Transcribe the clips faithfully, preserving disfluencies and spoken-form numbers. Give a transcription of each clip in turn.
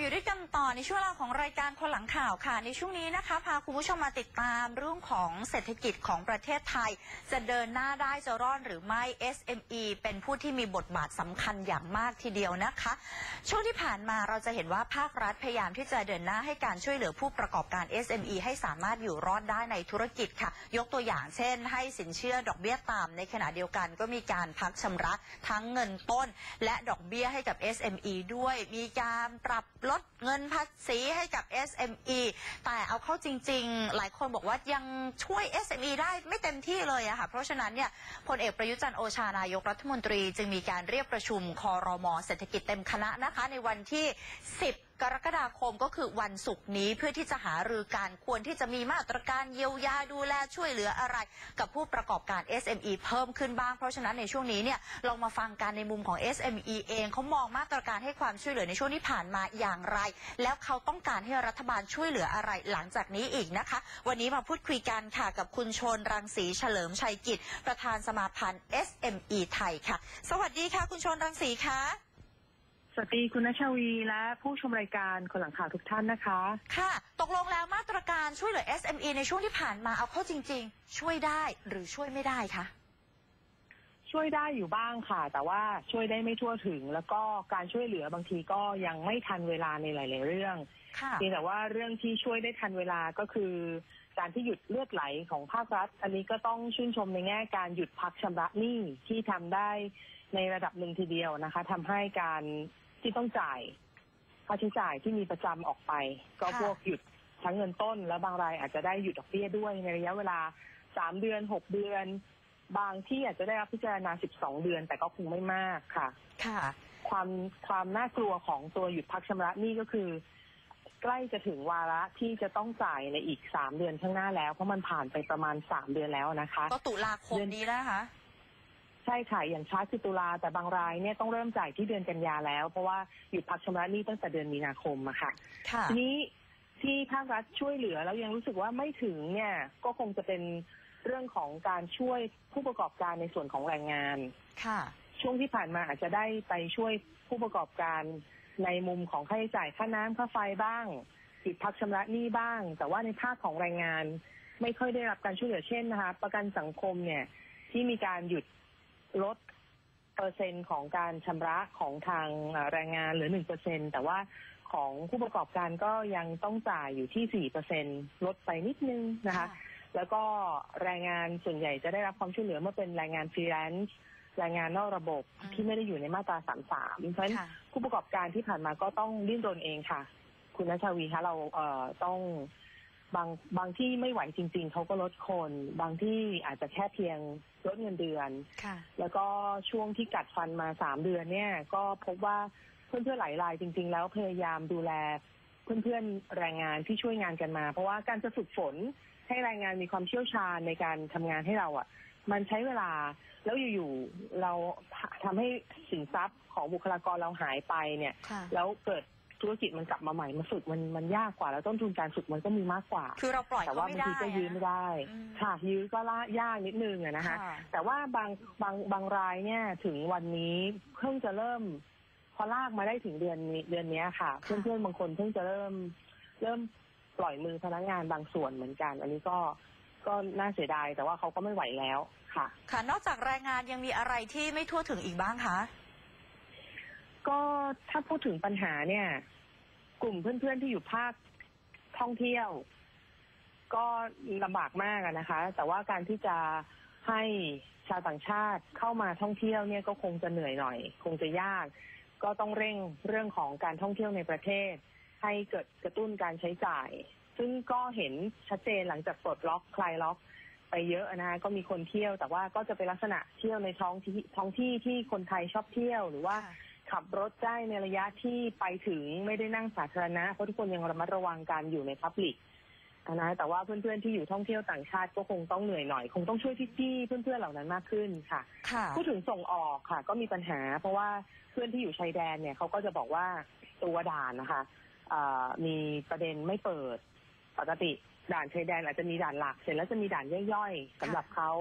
อยู่ด้วยกันต่อในช่วงเวลาของรายการคนหลังข่าวค่ะในช่วงนี้นะคะพาคุณผู้ชมมาติดตามเรื่องของเศรษฐกิจของประเทศไทยจะเดินหน้าได้จะรอดหรือไม่ เอส เอ็ม อี เป็นผู้ที่มีบทบาทสำคัญอย่างมากทีเดียวนะคะช่วงที่ผ่านมาเราจะเห็นว่าภาครัฐพยายามที่จะเดินหน้าให้การช่วยเหลือผู้ประกอบการ เอส เอ็ม อี ให้สามารถอยู่รอดได้ในธุรกิจค่ะยกตัวอย่างเช่นให้สินเชื่อดอกเบี้ยต่ำในขณะเดียวกันก็มีการพักชำระทั้งเงินต้นและดอกเบี้ยให้กับ เอส เอ็ม อี ด้วยมีการปรับลดเงินภาษีให้กับ เอส เอ็ม อี แต่เอาเข้าจริงๆหลายคนบอกว่ายังช่วย เอส เอ็ม อี ได้ไม่เต็มที่เลยอะค่ะเพราะฉะนั้นเนี่ยพลเอกประยุทธ์จันทร์โอชานายกรัฐมนตรีจึงมีการเรียกประชุมครม.เศรษฐกิจเต็มคณะนะคะในวันที่สิบกรกฎาคมก็คือวันศุกร์นี้เพื่อที่จะหารือการควรที่จะมีมาตรการเยียวยาดูแลช่วยเหลืออะไรกับผู้ประกอบการ เอส เอ็ม อี เพิ่มขึ้นบ้างเพราะฉะนั้นในช่วงนี้เนี่ยเรามาฟังกันในมุมของ เอส เอ็ม อี เองเขามองมาตรการให้ความช่วยเหลือในช่วงที่ผ่านมาอย่างไรแล้วเขาต้องการให้รัฐบาลช่วยเหลืออะไรหลังจากนี้อีกนะคะวันนี้มาพูดคุยกันค่ะกับคุณชนรังสีเฉลิมชัยกิจประธานสมาพันธ์ เอส เอ็ม อี ไทยค่ะสวัสดีค่ะคุณชนรังสีค่ะสวัสดีคุณณชวีและผู้ชมรายการคนหลังข่าวทุกท่านนะคะค่ะตกลงแล้วมาตรการช่วยเหลือ เอส เอ็ม อี ในช่วงที่ผ่านมาเอาเข้าจริงๆช่วยได้หรือช่วยไม่ได้คะช่วยได้อยู่บ้างค่ะแต่ว่าช่วยได้ไม่ทั่วถึงแล้วก็การช่วยเหลือบางทีก็ยังไม่ทันเวลาในหลายๆเรื่องเพียงแต่ว่าเรื่องที่ช่วยได้ทันเวลาก็คือการที่หยุดเลือดไหลของภาครัฐอันนี้ก็ต้องชื่นชมในแง่การหยุดพักชำระหนี้ที่ทำได้ในระดับหนึ่งทีเดียวนะคะทำให้การที่ต้องจ่ายค่าใช้จ่ายที่มีประจำออกไปก็พวกหยุดทั้งเงินต้นและบางรายอาจจะได้หยุดดอกเบี้ยด้วยในระยะเวลาสามเดือนหกเดือนบางที่อาจจะได้รับพิจารณาสิบสองเดือนแต่ก็คงไม่มากค่ะค่ะความความน่ากลัวของตัวหยุดพักชำระหนี้ก็คือใกล้จะถึงวาระที่จะต้องจ่ายในอีกสามเดือนข้างหน้าแล้วเพราะมันผ่านไปประมาณสามเดือนแล้วนะคะก็ตุลาคมนี้นะคะใช่ค่ะอย่างช้าคือตุลาแต่บางรายเนี่ยต้องเริ่มจ่ายที่เดือนกันยาแล้วเพราะว่าหยุดพักชำระหนี้ตั้งแต่เดือนมีนาคมอะค่ะทีนี้ที่ภาครัฐช่วยเหลือแล้วยังรู้สึกว่าไม่ถึงเนี่ยก็คงจะเป็นเรื่องของการช่วยผู้ประกอบการในส่วนของแรงงานค่ะช่วงที่ผ่านมาอาจจะได้ไปช่วยผู้ประกอบการในมุมของค่าใช้จ่ายค่าน้ำค่าไฟบ้างหยุดพักชำระหนี้บ้างแต่ว่าในภาคของแรงงานไม่ค่อยได้รับการช่วยเหลือเช่นนะคะประกันสังคมเนี่ยที่มีการหยุดลดเปอร์เซ็นต์ของการชำระของทางแรงงานเหลือ หนึ่งเปอร์เซ็นต์ แต่ว่าของผู้ประกอบการก็ยังต้องจ่ายอยู่ที่ สี่เปอร์เซ็นต์ ลดไปนิดนึงนะคะแล้วก็แรงงานส่วนใหญ่จะได้รับความช่วยเหลือเมื่อเป็นแรงงานฟรีแลนซ์แรงงานนอกระบบที่ไม่ได้อยู่ในมาตราสามสิบสามเพราะฉะนั้นผู้ประกอบการที่ผ่านมาก็ต้องดิ้นรนเองค่ะคุณณชวีคะเราเอ่อต้องบางบางที่ไม่ไหวจริงๆเขาก็ลดคนบางที่อาจจะแค่เพียงลดเงินเดือนแล้วก็ช่วงที่กัดฟันมาสามเดือนเนี่ยก็พบว่าเพื่อนๆหลายรายจริงๆแล้วพยายามดูแลเพื่อนๆแรงงานที่ช่วยงานกันมาเพราะว่าการจะฝึกฝนให้แรงงานมีความเชี่ยวชาญในการทำงานให้เราอ่ะมันใช้เวลาแล้วอยู่ๆเราทำให้สินทรัพย์ของบุคลากรเราหายไปเนี่ยแล้วเกิดธุรกิจมันกลับมาใหม่มาฝึกมันมันยากกว่าแล้วต้นทุนการฝึกมันก็มีมากกว่าคือเราปล่อยแต่ว่าบางทีก็ยื้อไม่ได้ค่ะยื้อก็ละยากนิดนึงอะนะคะแต่ว่าบางบางบางรายเนี่ยถึงวันนี้เพิ่งจะเริ่มพอลากมาได้ถึงเดือนนี้เดือนนี้ค่ะเพื่อนๆบางคนเพิ่งจะเริ่มเริ่มปล่อยมือพนักงานบางส่วนเหมือนกันอันนี้ก็ก็น่าเสียดายแต่ว่าเขาก็ไม่ไหวแล้วค่ะค่ะนอกจากแรงงานยังมีอะไรที่ไม่ทั่วถึงอีกบ้างคะก็ถ้าพูดถึงปัญหาเนี่ยกลุ่มเพื่อนๆที่อยู่ภาคท่องเที่ยวก็ลำบากมากนะคะแต่ว่าการที่จะให้ชาวต่างชาติเข้ามาท่องเที่ยวเนี่ยก็คงจะเหนื่อยหน่อยคงจะยากก็ต้องเร่งเรื่องของการท่องเที่ยวในประเทศให้เกิดกระตุ้นการใช้จ่ายซึ่งก็เห็นชัดเจนหลังจากปลดล็อกคลายล็อกไปเยอะนะคะก็มีคนเที่ยวแต่ว่าก็จะเป็นลักษณะเที่ยวในท้องที่ท้องที่ที่คนไทยชอบเที่ยวหรือว่าขับรถได้ในระยะที่ไปถึงไม่ได้นั่งสาธารณะเพราะทุกคนยังระมัดระวังการอยู่ในพับลิกนะแต่ว่าเพื่อนๆที่อยู่ท่องเที่ยวต่างชาติก็คงต้องเหนื่อยหน่อยคงต้องช่วยพี่ๆเพื่อนๆเหล่านั้นมากขึ้นค่ะพูดถึงส่งออกค่ะก็มีปัญหาเพราะว่าเพื่อนที่อยู่ชายแดนเนี่ยเขาก็จะบอกว่าตัวด่านนะคะมีประเด็นไม่เปิดปกติด่านชายแดนอาจจะมีด่านหลักเสร็จแล้วจะมีด่านย่อยๆสำหรับเขา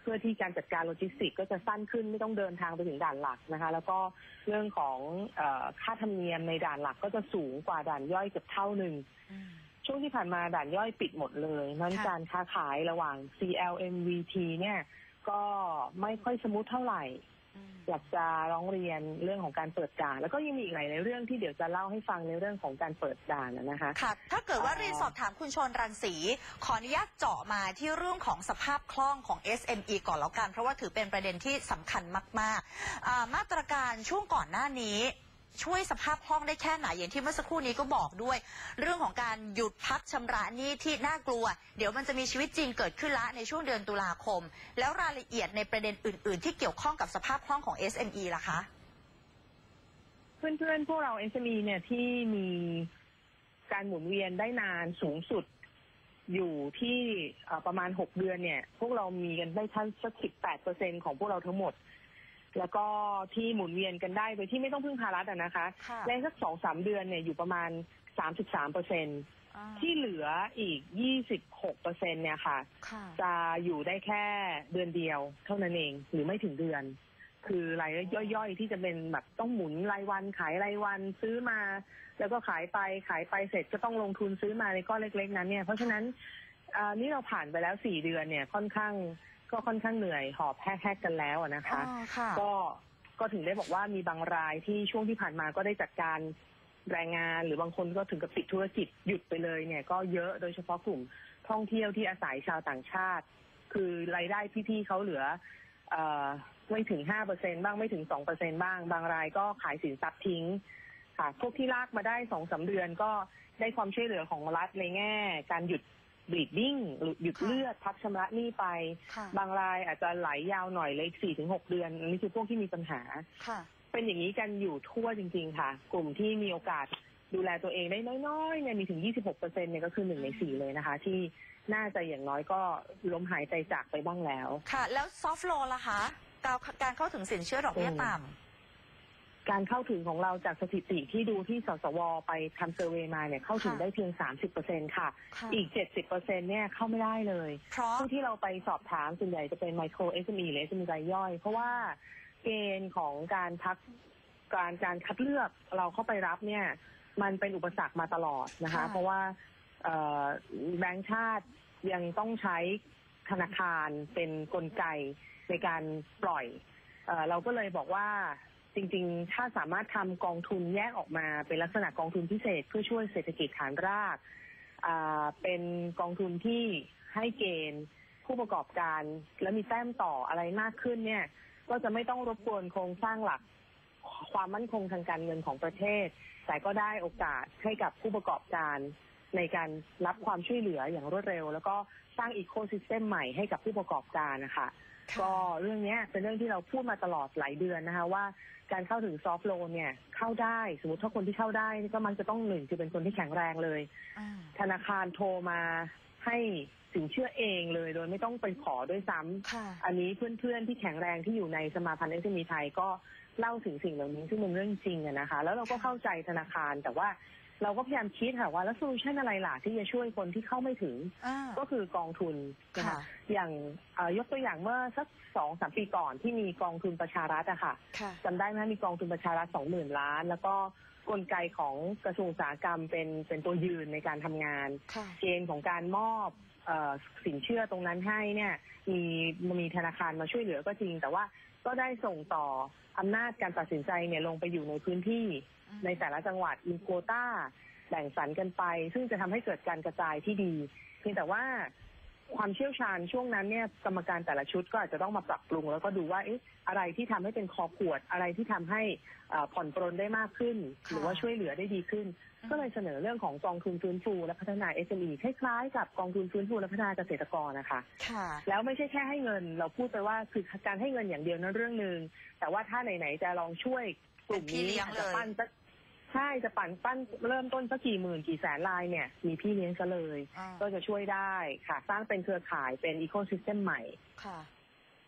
เพื่อที่การจัดการโลจิสติกก็จะสั้นขึ้นไม่ต้องเดินทางไปถึงด่านหลักนะคะแล้วก็เรื่องของเอ่อค่าธรรมเนียมในด่านหลักก็จะสูงกว่าด่านย่อยเกือบเท่าหนึ่งช่วงที่ผ่านมาด่านย่อยปิดหมดเลยนั้นการค้าขายระหว่าง ซี แอล เอ็ม วี ที เนี่ยก็ไม่ค่อยสมูทเท่าไหร่อยากจะร้องเรียนเรื่องของการเปิดด่านแล้วก็ยังมีอีกหลายเรื่องที่เดี๋ยวจะเล่าให้ฟังในเรื่องของการเปิดด่านนะคะค่ะถ้าเกิดว่าเรียนสอบถามคุณชนรังสีขออนุญาตเจาะมาที่เรื่องของสภาพคล่องของ เอส เอ็ม อี ก่อนแล้วกันเพราะว่าถือเป็นประเด็นที่สำคัญมากๆมาตรการช่วงก่อนหน้านี้ช่วยสภาพคล่องได้แค่ไหนอย่างที่เมื่อสักครู่นี้ก็บอกด้วยเรื่องของการหยุดพักชำระหนี้ที่น่ากลัวเดี๋ยวมันจะมีชีวิตจริงเกิดขึ้นละในช่วงเดือนตุลาคมแล้วรายละเอียดในประเด็นอื่นๆที่เกี่ยวข้องกับสภาพคล่องของ เอส เอ็ม อี ล่ะคะเพื่อนๆพวกเรา เอส เอ็ม อี เนี่ยที่มีการหมุนเวียนได้นานสูงสุดอยู่ที่ประมาณหกเดือนเนี่ยพวกเรามีกันได้ทั้งสักสิบแปดเปอร์เซ็นต์ของพวกเราทั้งหมดแล้วก็ที่หมุนเวียนกันได้โดยที่ไม่ต้องพึ่งภารัฐนะคะในสักสองสามเดือนเนี่ยอยู่ประมาณสามสิบสามเปอร์เซ็นต์ที่เหลืออีกยี่สิบหกเปอร์เซ็นต์เนี่ยค่ะจะอยู่ได้แค่เดือนเดียวเท่านั้นเองหรือไม่ถึงเดือนคือรายย่อยๆที่จะเป็นแบบต้องหมุนรายวันขายรายวันซื้อมาแล้วก็ขายไปขายไปเสร็จก็ต้องลงทุนซื้อมาในก้อนเล็กๆนั้นเนี่ยเพราะฉะนั้นนี่เราผ่านไปแล้วสี่เดือนเนี่ยค่อนข้างก็ค่อนข้างเหนื่อยหอบแฮกๆกันแล้วนะคะก็ก็ถึงได้บอกว่ามีบางรายที่ช่วงที่ผ่านมาก็ได้จัดการแรงงานหรือบางคนก็ถึงกับปิดธุรกิจหยุดไปเลยเนี่ยก็เยอะโดยเฉพาะกลุ่มท่องเที่ยวที่อาศัยชาวต่างชาติคือรายได้พี่ๆเขาเหลือเอ่อไม่ถึง ห้าเปอร์เซ็นต์ บ้างไม่ถึง สองเปอร์เซ็นต์ บ้างบางรายก็ขายสินทรัพย์ทิ้งค่ะพวกที่ลากมาได้ สองสาม เดือนก็ได้ความช่วยเหลือของรัฐในแง่การหยุดbleeding หยุดเลือดพักชำระหนี้ไปบางรายอาจจะไหลยาวหน่อยเลย สี่ถึงหก เดือนอันนี้คือพวกที่มีปัญหาเป็นอย่างนี้กันอยู่ทั่วจริงๆค่ะกลุ่มที่มีโอกาสดูแลตัวเองได้น้อยๆเนี่ยมีถึง ยี่สิบหกเปอร์เซ็นต์ เนี่ยก็คือหนึ่งในสี่เลยนะคะที่น่าจะอย่างน้อยก็ล้มหายใจจากไปบ้างแล้วค่ะแล้วซอฟท์โลนล่ะคะการเข้าถึงสินเชื่อดอกเบี้ยต่ำการเข้าถึงของเราจากสถิติที่ดูที่สสวไปทำเซอร์เวย์มาเนี่ยเข้าถึงได้เพียง สามสิบเปอร์เซ็นต์ ค่ะอีก เจ็ดสิบเปอร์เซ็นต์ เนี่ยเข้าไม่ได้เลยผู้ที่เราไปสอบถามส่วนใหญ่จะเป็นไมโคร เอส เอ็ม อี หรือ เอส เอ็ม อี รายย่อยเพราะว่าเกณฑ์ของการพักการการคัดเลือกเราเข้าไปรับเนี่ยมันเป็นอุปสรรคมาตลอดนะคะเพราะว่าแบงก์ชาติยังต้องใช้ธนาคารเป็นกลไกในการปล่อยเอ่อเราก็เลยบอกว่าจริงๆถ้าสามารถทำกองทุนแยกออกมาเป็นลักษณะกองทุนพิเศษเพื่อช่วยเศรษฐกิจฐานรากอ่าเป็นกองทุนที่ให้เกณฑ์ผู้ประกอบการและมีแต้มต่ออะไรมากขึ้นเนี่ยก็จะไม่ต้องรบกวนโครงสร้างหลักความมั่นคงทางการเงินของประเทศแต่ก็ได้โอกาสให้กับผู้ประกอบการในการรับความช่วยเหลืออย่างรวดเร็วแล้วก็สร้างอีโคซิสเต็มใหม่ให้กับผู้ประกอบการนะคะก็เรื่องนี้เป็นเรื่องที่เราพูดมาตลอดหลายเดือนนะคะว่าการเข้าถึงซอฟท์โลนเนี่ยเข้าได้สมมติถ้าคนที่เข้าได้ก็มันจะต้องหนึ่งคือเป็นคนที่แข็งแรงเลยธนาคารโทรมาให้สินเชื่อเองเลยโดยไม่ต้องไปขอด้วยซ้ำอันนี้เพื่อนๆที่แข็งแรงที่อยู่ในสมาพันธ์ เอส เอ็ม อี ไทยก็เล่าถึงสิ่งเหล่านี้ซึ่งเป็นเรื่องจริงนะคะแล้วเราก็เข้าใจธนาคารแต่ว่าเราก็พยายามคิดค่ะว่าแล้วโซลูชันอะไรล่ะที่จะช่วยคนที่เข้าไม่ถึงก็คือกองทุนนะคะอย่างยกตัวอย่างเมื่อสักสองสามปีก่อนที่มีกองทุนประชารัฐอะค่ะจำได้ไหมมีกองทุนประชารัฐสองหมื่นล้านแล้วก็กลไกของกระทรวงอุตสาหกรรมเป็นเป็นตัวยืนในการทำงานเกณฑ์ของการมอบสินเชื่อตรงนั้นให้เนี่ยมีมีธนาคารมาช่วยเหลือก็จริงแต่ว่าก็ได้ส่งต่ออำนาจการตัดสินใจเนี่ยลงไปอยู่ในพื้นที่ในแต่ละจังหวัดมีโควต้าแบ่งสรรกันไปซึ่งจะทำให้เกิดการกระจายที่ดีเพียงแต่ว่าความเชี่ยวชาญช่วงนั้นเนี่ยกรรมการแต่ละชุดก็อาจจะต้องมาปรับปรุงแล้วก็ดูว่าเอ๊ะอะไรที่ทำให้เป็นคอขวดอะไรที่ทำให้ผ่อนปรนได้มากขึ้นหรือว่าช่วยเหลือได้ดีขึ้นก็เลยเสนอเรื่องของกองทุนฟื้นฟูและพัฒนา เอส เอ็ม อี คล้ายๆกับกองทุนฟื้นฟูและพัฒนาเกษตรกรนะคะแล้วไม่ใช่แค่ให้เงินเราพูดไปว่าคือการให้เงินอย่างเดียวนั้นเรื่องนึงแต่ว่าถ้าไหนๆจะลองช่วยกลุ่มนี้จะปั้นจะใช่จะปั่นปั้นเริ่มต้นสักกี่หมื่นกี่แสนรายเนี่ยมีพี่เลี้ยงซะเลยก็จะช่วยได้ค่ะสร้างเป็นเครือข่ายเป็นอีโคซิสเต็มใหม่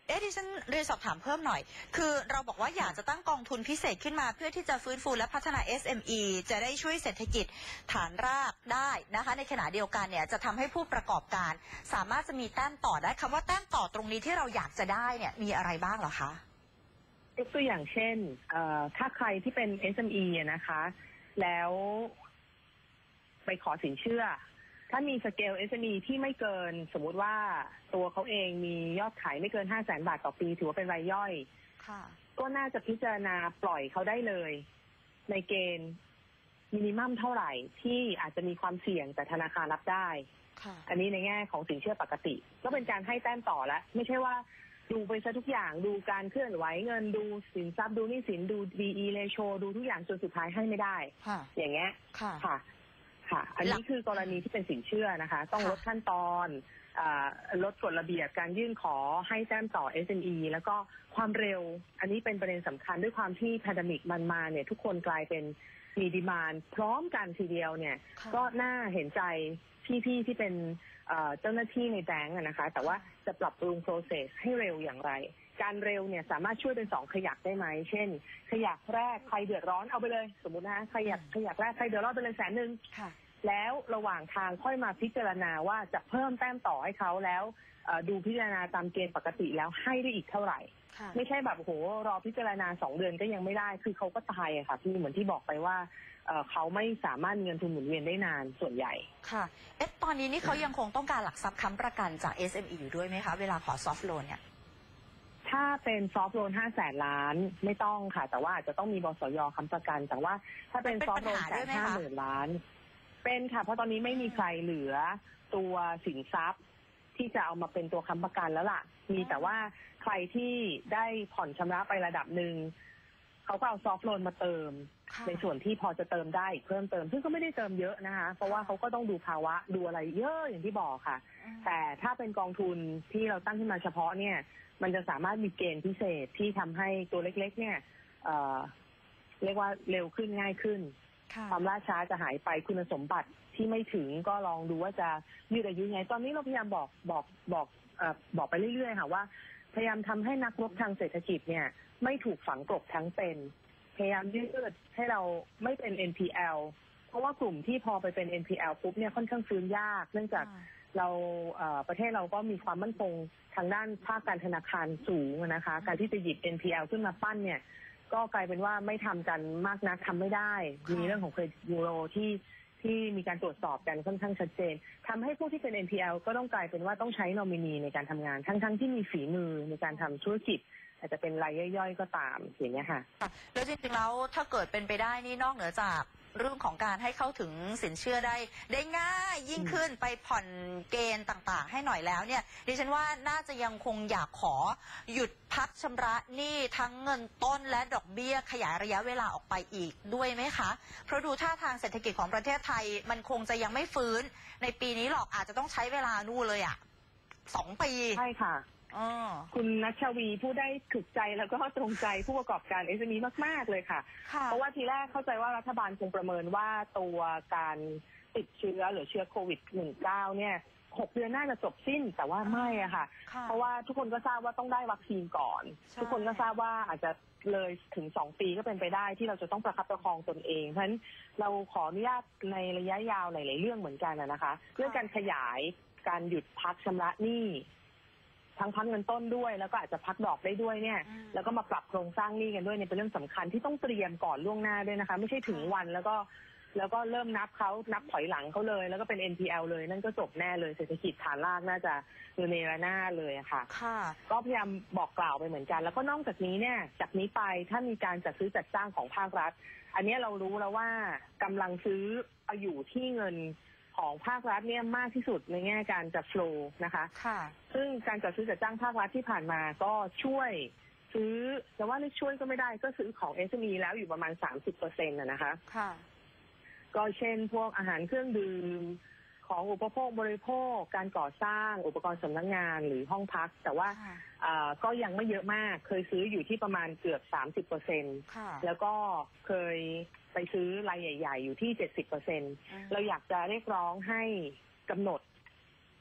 เอ๊ะดิฉันเรียนสอบถามเพิ่มหน่อยคือเราบอกว่าอยากจะตั้งกองทุนพิเศษขึ้นมาเพื่อที่จะฟื้นฟูและพัฒนา เอส เอ็ม อี จะได้ช่วยเศรษฐกิจฐานรากได้นะคะในขณะเดียวกันเนี่ยจะทำให้ผู้ประกอบการสามารถจะมีแต้มต่อได้คำว่าแต้มต่อตรงนี้ที่เราอยากจะได้เนี่ยมีอะไรบ้างเหรอคะยกตัวอย่างเช่นถ้าใครที่เป็น เอส เอ็ม อี นะคะแล้วไปขอสินเชื่อถ้ามีสเกล เอส เอ็ม อี ที่ไม่เกินสมมุติว่าตัวเขาเองมียอดขายไม่เกิน ห้าแสน บาทต่อปีถือว่าเป็นรายย่อยก็น่าจะพิจารณาปล่อยเขาได้เลยในเกณฑ์มินิมัมเท่าไหร่ที่อาจจะมีความเสี่ยงแต่ธนาคารรับได้อันนี้ในแง่ของสินเชื่อปกติก็เป็นการให้แต้มต่อแล้วไม่ใช่ว่าดูไปซะทุกอย่างดูการเคลื่อนไหวเงินดูสินทรัพย์ดูหนี้สินดู ดี อี ratio ดูทุกอย่างจนสุดท้ายให้ไม่ได้อย่างเงี้ยค่ะค่ะอันนี้คือกรณีที่เป็นสินเชื่อนะคะต้องลดขั้นตอนลดกฎระเบียบการยื่นขอให้แต้มต่อ เอส เอ็ม อี แล้วก็ความเร็วอันนี้เป็นประเด็นสำคัญด้วยความที่แพนเดมิกมันมาเนี่ยทุกคนกลายเป็นมีดีมานด์พร้อมกันทีเดียวเนี่ยก็น่าเห็นใจพี่ๆที่เป็นเจ้าหน้าที่ในแบงก์นะคะแต่ว่าจะปรับปรุง process ให้เร็วอย่างไรการเร็วเนี่ยสามารถช่วยเป็นสองขยักได้ไหมเช่นขยักแรกใครเดือดร้อนเอาไปเลยสมมุตินะขยักขยักแรกใครเดือดร้อนไปเลยแสนหนึ่งแล้วระหว่างทางค่อยมาพิจารณาว่าจะเพิ่มแต้มต่อให้เขาแล้วดูพิจารณาตามเกณฑ์ปกติแล้วให้ได้อีกเท่าไหร่ไม่ใช่แบบโหรอพิจารณาสองเดือนก็ยังไม่ได้คือเขาก็ตายอะค่ะพี่เหมือนที่บอกไปว่าเขาไม่สามารถเงินทุนหมุนเวียนได้นานส่วนใหญ่ค่ะเอ๊ะตอนนี้นี่เขายังคงต้องการหลักทรัพย์ค้ำประกันจาก เอส เอ็ม อี อยู่ด้วยไหมคะเวลาขอซอฟท์โลนเนี่ยถ้าเป็นซอฟท์โลนห้าแสนล้านไม่ต้องค่ะแต่ว่าอาจจะต้องมีบสย.ค้ำประกันแต่ว่าถ้าเป็นซอฟท์โลนแสนห้าหมื่นล้านเป็นค่ะเพราะตอนนี้ไม่มีใครเหลือตัวสินทรัพย์ที่จะเอามาเป็นตัวค้ำประกันแล้วล่ะมีแต่ว่าใครที่ได้ผ่อนชำระไประดับหนึ่งเขาก็เอาซอฟท์โลนมาเติมในส่วนที่พอจะเติมได้เพิ่มเติมซึ่งก็ไม่ได้เติมเยอะนะคะเพราะว่าเขาก็ต้องดูภาวะดูอะไรเยอะอย่างที่บอกค่ะแต่ถ้าเป็นกองทุนที่เราตั้งขึ้นมาเฉพาะเนี่ยมันจะสามารถมีเกณฑ์พิเศษที่ทำให้ตัวเล็กๆเนี่ยเอ่อเรียกว่าเร็วขึ้นง่ายขึ้นความล่าช้าจะหายไปคุณสมบัติที่ไม่ถึงก็ลองดูว่าจะยืดอายุไงตอนนี้เราพยายามบอกบอกบอกเอ่อบอกไปเรื่อยๆค่ะว่าพยายามทำให้นักรบทางเศรษฐกิจเนี่ยไม่ถูกฝังกลบทั้งเป็นพยายามยืดให้เราไม่เป็น เอ็น พี แอล เพราะว่ากลุ่มที่พอไปเป็น เอ็น พี แอล ปุ๊บเนี่ยค่อนข้างฟื้นยากเนื่องจากเราประเทศเราก็มีความมั่นคงทางด้านภาคการธนาคารสูงนะคะการที่จะหยิบ เอ็น พี แอล ขึ้นมาปั้นเนี่ยก็กลายเป็นว่าไม่ทำกันมากนักทำไม่ได้มีเรื่องของเครดิตบูโรที่ที่มีการตรวจสอบกันค่อนข้างชัดเจนทำให้พวกที่เป็น เอ็น พี แอล ก็ต้องกลายเป็นว่าต้องใช้นอมินีในการทำงานทั้งๆที่มีฝีมือในการทำธุรกิจอาจจะเป็นรายย่อยๆก็ตามอย่างนี้ค่ะแล้วจริงๆแล้วถ้าเกิดเป็นไปได้นี่นอกเหนือจากเรื่องของการให้เข้าถึงสินเชื่อได้ได้ง่ายยิ่งขึ้นไปผ่อนเกณฑ์ต่างๆให้หน่อยแล้วเนี่ยดิฉันว่าน่าจะยังคงอยากขอหยุดพักชำระหนี้ทั้งเงินต้นและดอกเบี้ยขยายระยะเวลาออกไปอีกด้วยไหมคะเพราะดูท่าทางเศรษฐกิจของประเทศไทยมันคงจะยังไม่ฟื้นในปีนี้หรอกอาจจะต้องใช้เวลานู่นเลยอ่ะสองปีใช่ค่ะคุณนัชวีผู้ได้ถูกใจแล้วก็ตรงใจผู้ประกอบการ เอส เอ็ม อี มากๆเลยค่ะเพราะว่าทีแรกเข้าใจว่ารัฐบาลคงประเมินว่าตัวการติดเชื้อหรือเชื้อโควิด สิบเก้า เนี่ยหกเดือนน่าจะจบสิ้นแต่ว่าไม่อะค่ะเพราะว่าทุกคนก็ทราบว่าต้องได้วัคซีนก่อนทุกคนก็ทราบว่าอาจจะเลยถึงสองปีก็เป็นไปได้ที่เราจะต้องประคับประคองตนเองเพราะฉะนั้นเราขออนุญาตในระยะยาวหลายๆเรื่องเหมือนกันนะคะเรื่องการขยายการหยุดพักชำระหนี้ทั้งพักเงินต้นด้วยแล้วก็อาจจะพักดอกได้ด้วยเนี่ยแล้วก็มาปรับโครงสร้างหนี้กันด้วยเนี่ยเป็นเรื่องสำคัญที่ต้องเตรียมก่อนล่วงหน้าด้วยนะคะไม่ใช่ถึงวันแล้วก็แล้วก็เริ่มนับเขานับถอยหลังเขาเลยแล้วก็เป็น เอ็น พี แอล เลยนั่นก็จบแน่เลยเศรษฐกิจฐานรากน่าจะอยู่ในระนาดเลยค่ะก็พยายามบอกกล่าวไปเหมือนกันแล้วก็นอกจากนี้เนี่ยจากนี้ไปถ้ามีการจัดซื้อจัดจ้างของภาครัฐอันนี้เรารู้แล้วว่ากำลังซื้ออยู่ที่เงินของภาครัฐเนี่ยมากที่สุดในแง่การจัดโฟลว์นะคะค่ะซึ่งการจัดซื้อจัดจ้างภาครัฐที่ผ่านมาก็ช่วยซื้อแต่ว่าไม่ช่วยก็ไม่ได้ก็ซื้อของ เอส เอ็ม อี แล้วอยู่ประมาณ สามสิบเปอร์เซ็นต์ นะนะคะค่ะก็เช่นพวกอาหารเครื่องดื่มของอุปโภคบริโภคการก่อสร้างอุปกรณ์สำนักงานหรือห้องพักแต่ว่าก็ยังไม่เยอะมากเคยซื้ออยู่ที่ประมาณเกือบ สามสิบเปอร์เซ็นต์ แล้วก็เคยไปซื้อรายใหญ่ๆอยู่ที่ เจ็ดสิบเปอร์เซ็นต์ เราอยากจะเรียกร้องให้กำหนด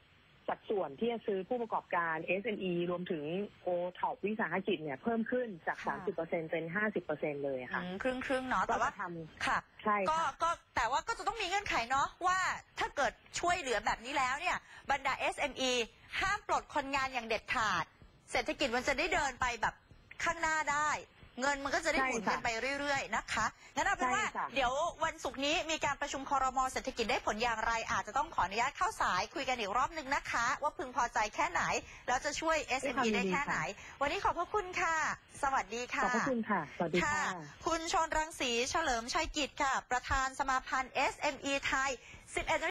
สัดส่วนที่จะซื้อผู้ประกอบการ เอส เอ็ม อี รวมถึง โอ ท็อป วิสาหกิจเนี่ยเพิ่มขึ้นจากค่ะสามสิบเปอร์เซ็นต์ เป็น ห้าสิบเปอร์เซ็นต์ เลยค่ะอืมครึ่งครึ่งๆเนาะแต่ว่าก็จะทำค่ะใช่ก็ค่ะก็แต่ว่าก็จะต้องมีเงื่อนไขเนาะว่าถ้าเกิดช่วยเหลือแบบนี้แล้วเนี่ยบรรดา เอส เอ็ม อี ห้ามปลดคนงานอย่างเด็ดขาด เศรษฐกิจมันจะได้เดินไปแบบข้างหน้าได้ เงินมันก็จะได้หมุนกันไปเรื่อยๆนะคะงั้นเอาเป็นว่าใช่ค่ะเดี๋ยววันศุกร์นี้มีการประชุมครม.เศรษฐกิจได้ผลอย่างไร อาจจะต้องขออนุญาตเข้าสายคุยกันอีกรอบนึงนะคะ ว่าพึงพอใจแค่ไหนแล้วจะช่วย เอส เอ็ม อี ได้แค่ไหน วันนี้ขอบพระคุณค่ะ สวัสดีค่ะขอบพระคุณค่ะ สวัสดีค่ะคุณชนรังสีเฉลิมชัยกิจค่ะ ประธานสมาพันธ์ เอส เอ็ม อี ไทย สิบเอ็ด